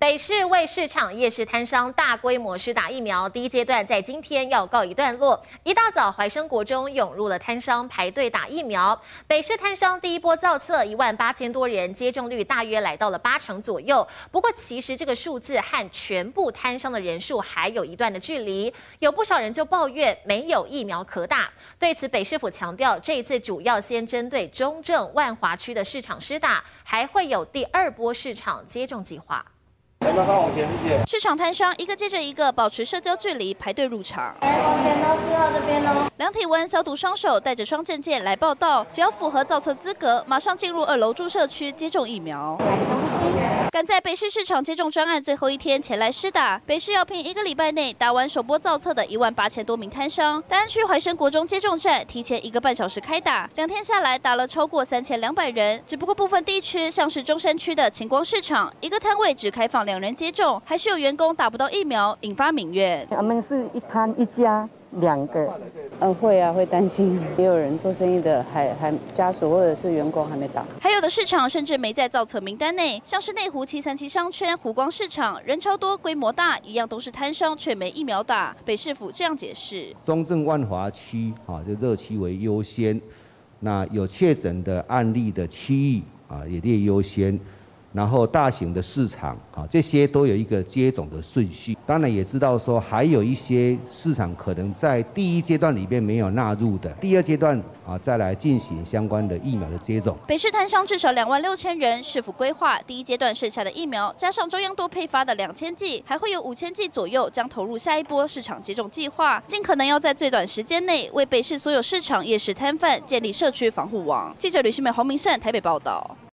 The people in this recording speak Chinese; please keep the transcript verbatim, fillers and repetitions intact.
北市为市场夜市摊商大规模施打疫苗，第一阶段在今天要告一段落。一大早，怀生国中涌入了摊商排队打疫苗。北市摊商第一波造册一万八千多人，接种率大约来到了八成左右。不过，其实这个数字和全部摊商的人数还有一段的距离。有不少人就抱怨没有疫苗可打。对此，北市府强调，这一次主要先针对中正、万华区的市场施打，还会有第二波市场接种计划。 来，慢慢往前，谢谢。 市场摊商一个接着一个保持社交距离排队入场。 来，往前喽，四号这边喽。 量体温、消毒双手，带着双证件来报到，只要符合造册资格，马上进入二楼注射区接种疫苗。赶在北市市场接种专案最后一天前来施打，北市要拼一个礼拜内打完首波造册的一万八千多名摊商。大安区怀生国中接种站提前一个半小时开打，两天下来打了超过三千两百人。只不过部分地区，像是中山区的晴光市场，一个摊位只开放两人接种，还是有员工打不到疫苗，引发民怨。 我们是一摊一家两个， 呃，会啊，会担心，也有人做生意的还还家属或者是员工还没打， 还有的市场甚至没在造册名单内，像是内湖七三七商圈湖光市场，人超多，规模大，一样都是摊商，却没疫苗打。北市府这样解释： 中正万华区啊，就热区为优先，那有确诊的案例的区域啊也列优先。 然后大型的市场啊，这些都有一个接种的顺序。当然也知道说，还有一些市场可能在第一阶段里面没有纳入的，第二阶段啊再来进行相关的疫苗的接种。 北市摊商至少两万六千人，市府规划第一阶段剩下的疫苗，加上中央多配发的两千剂，还会有五千剂左右将投入下一波市场接种计划，尽可能要在最短时间内为北市所有市场夜市摊贩建立社区防护网。记者吕新美、黄明胜台北报道。